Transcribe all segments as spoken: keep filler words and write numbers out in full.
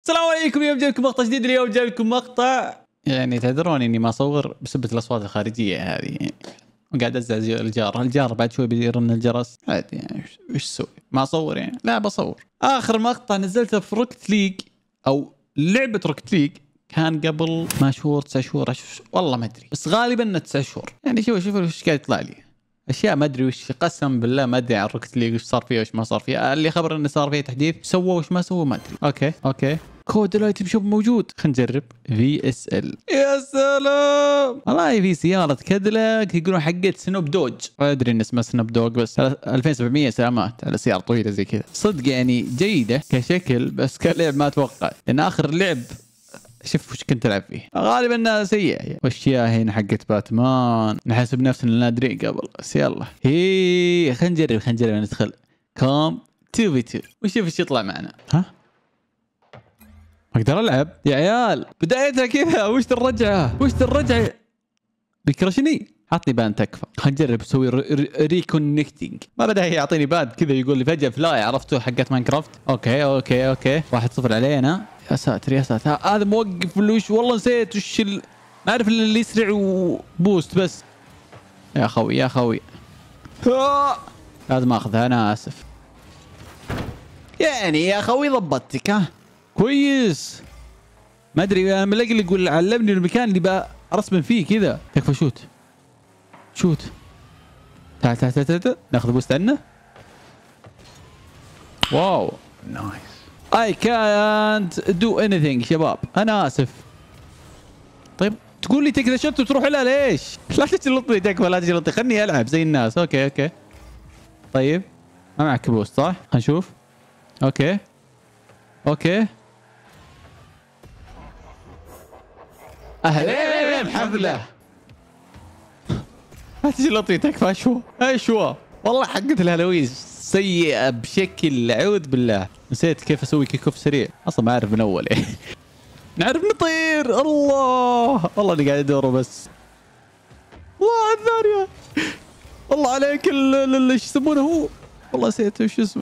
السلام عليكم. اليوم جايب لكم مقطع جديد. اليوم جايب لكم مقطع يعني تعذروني اني ما اصور بسبب الاصوات الخارجيه هذه يعني. وقاعد ازعج الجار الجار بعد شوي بيرن الجرس عادي يعني. وش اسوي؟ ما اصور يعني؟ لا بصور. اخر مقطع نزلته في روكت ليج او لعبه روكت ليج كان قبل ما شهور تسع شهور عش... والله ما ادري بس غالبا انه تسع شهور يعني. شوف شوف ايش قاعد يطلع لي اشياء ما ادري وش. قسم بالله ما ادري عن روكت ليج وش صار فيها وش ما صار فيها. اللي خبر انه صار فيه تحديث سووا وش ما سووا ما ادري. اوكي اوكي كود الايتم شوب موجود. خلينا نجرب في اس ال. يا سلام والله في سياره كاديلاك يقولون حقت سنوب دوج. ما ادري ان اسمها سنوب دوج بس ألفين وسبعمية سلامات على سياره طويله زي كذا. صدق يعني جيده كشكل بس كلعب ما اتوقع لان اخر لعب شوف وش كنت العب فيه غالبا انها سيئه يعني. واشياء هنا حقت باتمان نحسب نفسنا نادرين قبل بس يلا. هي خلينا نجرب خلينا نجرب ندخل كوم تو في تو ونشوف ايش يطلع معنا. ها اقدر العب يا عيال؟ بدايتها كذا. وش الرجعه وش الرجعه بيكرشني. حطني بان تكفى. خلينا نجرب نسوي ريكونكتنج. ما بدا يعطيني باد كذا يقول لي فجاه فلاي. عرفتوا حقت ماينكرافت؟ اوكي اوكي اوكي واحد صفر علينا. يا ساتر يا ساتر هذا موقف وش والله نسيت وش ال... ما اعرف اللي يسرع وبوست بس. يا خوي يا خوي لازم اخذها انا اسف يعني. يا خوي ضبطتك ها كويس. ما ادري انا ملاقي اللي يقول علمني المكان اللي بقى ارسم فيه كذا. تكفى شوت شوت. تعال تعال تعال تعال ناخذ بوست عنه. واو نايس. I can't do anything شباب انا اسف. طيب تقول لي تكذا شوت وتروح لها ليش؟ لا تجلطني تكفى لا تجلطني خلني العب زي الناس. اوكي اوكي طيب ما معك بوست صح؟ خلينا نشوف. اوكي اوكي اهلا بحفله. لا تجلطني تكفى. شو شو والله حقت الهالوين سيئة بشكل اعوذ بالله. نسيت كيف اسوي كيك اوف سريع اصلا ما اعرف من اول. نعرف نطير. الله والله اللي قاعد ادوره بس. الله على الثانية. الله عليك ايش يسمونه هو والله نسيت وش اسمه.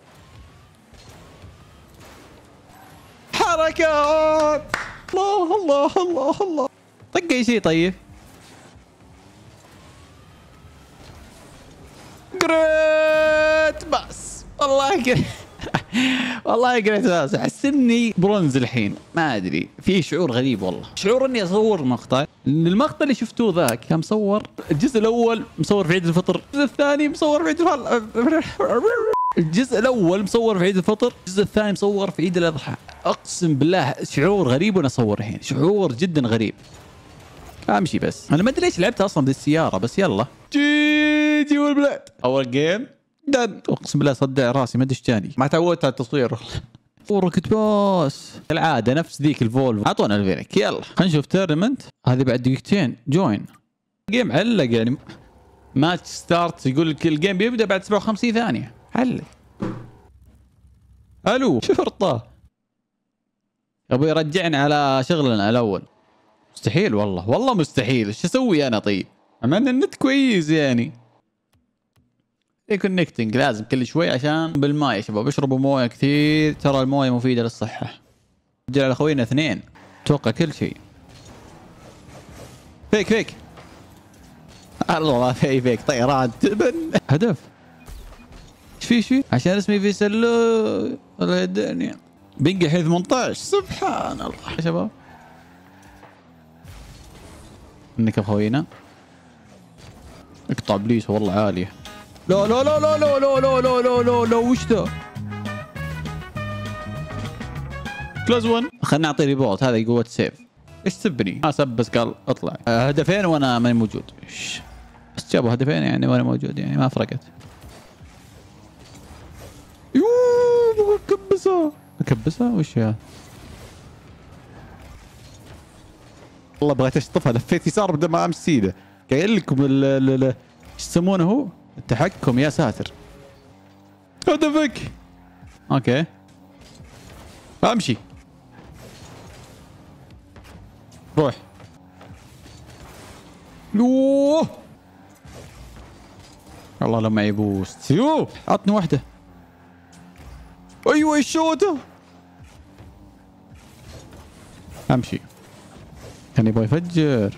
حركات. الله الله الله الله. طق اي شيء طيب. جريت بس والله جريت. والله جريت بس احس اني برونز الحين ما ادري. في شعور غريب والله. شعور اني اصور مقطع. المقطع اللي شفتوه ذاك كان مصور الجزء الاول مصور في عيد الفطر. الجزء الثاني مصور في عيد الفطر. الجزء الاول مصور في عيد الفطر. الجزء الثاني مصور في عيد الاضحى. اقسم بالله شعور غريب وانا اصور الحين. شعور جدا غريب. امشي بس انا ما ادري ليش لعبتها اصلا بالسياره بس يلا. جي جي والبلاد اول جيم دن. اقسم بالله صدع راسي ما ادري ايش جاني. ما تعودت على التصوير. روكت باس العاده نفس ذيك الفولف. اعطونا الفينك يلا. خلينا نشوف تورنمنت هذه بعد دقيقتين. جوين جيم علق يعني. ماتش ستارت يقول لك الجيم بيبدا بعد سبعة وخمسين ثانيه. علق. الو شرطه ابوي رجعنا على شغلنا الاول. مستحيل والله والله مستحيل. ايش اسوي انا طيب؟ اما ان النت كويس يعني. ريكونكتنج لازم كل شوي عشان بالماء يا شباب. اشربوا مويه كثير ترى المويه مفيده للصحه. رجال على خوينا اثنين اتوقع كل شيء. فيك فيك الله ما في فيك. طيران تبن هدف. ايش في ايش في عشان اسمي في سلو ولا الدنيا. بنقي حيث ثمانية عشر سبحان الله يا شباب. انك خوينا اقطع بليس والله عاليه. لا لا لا لا لا لا لا لا لا لا لا وش ذا؟ كلاس واحد. خلنا نعطي ريبورت. هذا قوة سيف. ايش تبني؟ ما سب بس قال اطلع. هدفين وانا ماني موجود. بس جابوا هدفين يعني وانا موجود يعني ما فرقت. يوه اكبسها اكبسها وش هذا؟ والله بغيت اشطفها لفيت يسار بدل ما امشي سيده. قايل لكم ال ايش يسمونه هو؟ التحكم يا ساتر. هدفك. اوكي امشي روح. يوه والله لو معي بوست. يوه عطني واحده. ايوه الشوطه امشي. كان يبغى يفجر.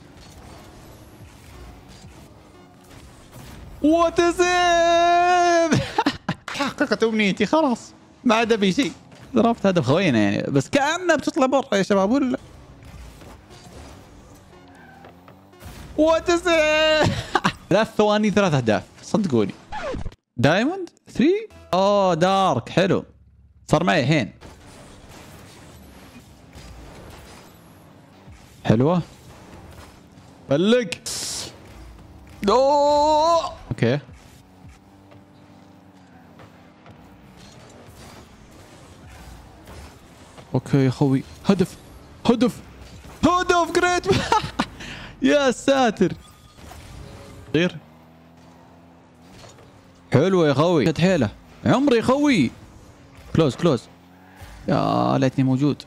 وات از حققت امنيتي خلاص، ما عاد ابي شيء. ضربت هدف خوينا يعني، بس كأنها بتطلع برا يا شباب ولا؟ وات از ثلاث ثواني ثلاث اهداف صدقوني. دايموند ثلاثة. اوه دارك حلو، صار معي الحين. حلوه بلق. اوه اوكي. اوكي يا خوي، هدف هدف هدف جريت. يا ساتر. غير حلوه يا خوي، قد حيله عمري يا خوي. كلوز كلوز، يا ليتني موجود.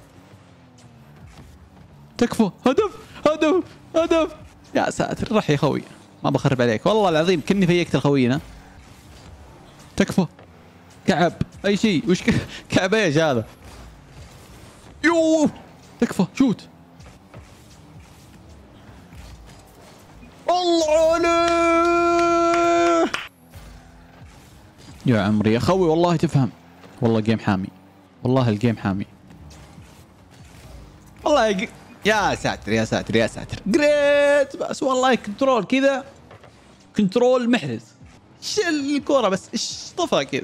تكفى. هدف هدف هدف. يا ساتر راح يا خوي، ما بخرب عليك والله العظيم كني فيكت الخوينا. تكفى كعب اي شيء. وش ك... كعب ايش هذا؟ يوه تكفى شوت. الله عليه يا عمري يا خوي، والله تفهم. والله جيم حامي، والله الجيم حامي والله يا, يا ساتر يا ساتر يا ساتر. جريت بس والله كنترول كذا، كنترول محرز. شل الكورة بس اشطفها كذا.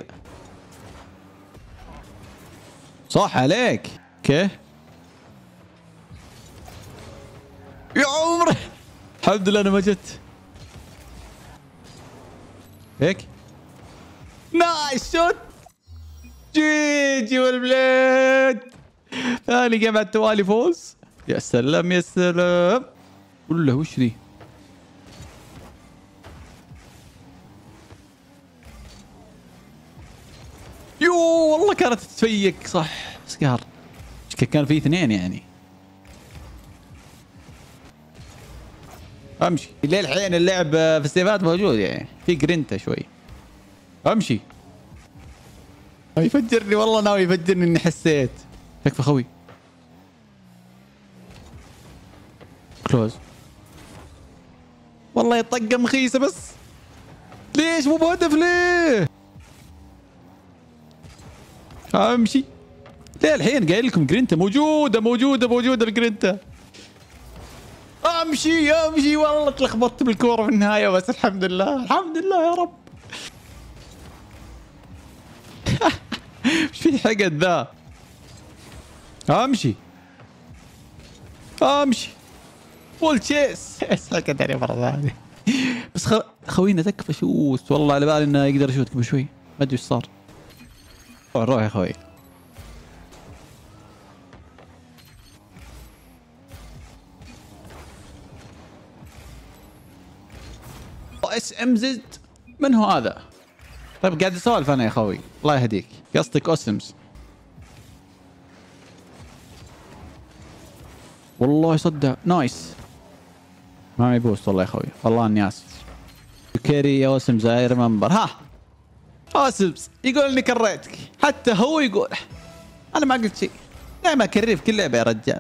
صح عليك. اوكي يا عمري الحمد لله انا ما جت هيك. نايس شوت. جي جي والبلاد. ثاني جيم على التوالي فوز. يا سلام يا سلام. ولا وش ذي؟ يو والله كانت تفيك صح. سكار كان في اثنين يعني. امشي للحين اللعب في السيفات موجود يعني، في جرينتا شوي. امشي. يفجرني والله، ناوي يفجرني اني حسيت. تكفى خوي. كلوز. والله يطقم مخيسه بس ليش مو بهدف ليه؟ امشي. ليه الحين قايل لكم جرينتا موجوده موجوده موجوده الجرينتا. امشي امشي. والله تلخبطت بالكوره في النهايه بس الحمد لله الحمد لله يا رب. ايش في حقد ذا؟ امشي امشي. فول تشيس. حقد علي مره ثانيه. بس خ... خوينا تكفى شوت. والله على بالي انه يقدر يشوت قبل شوي، ما ادري ايش صار. روح يا خوي. اس ام زد. من هو هذا؟ طيب قاعد اسولف انا يا خوي، الله يهديك. قصدك اوسمز. والله صدق نايس. ما معي بوست والله يا خوي، والله اني اسف. كيري يا اوسمز اي ريمبر. ها اوسمز يقول اني كريتك، حتى هو يقول. انا ما قلت شيء. دائما كريه في كل لعبه يا رجال.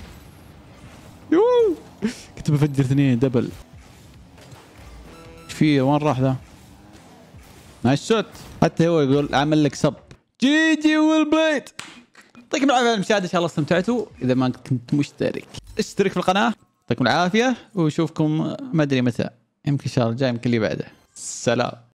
يوه كنت بفجر اثنين دبل. ايش في؟ وين راح ذا؟ نايس شوت. حتى هو يقول عمل لك سب. جي جي والبليد. يعطيكم العافيه على المشاهده، ان شاء الله استمتعتوا. اذا ما كنت مشترك اشترك في القناه. يعطيكم العافيه واشوفكم ما ادري متى، يمكن الشهر الجاي يمكن اللي بعده. سلام.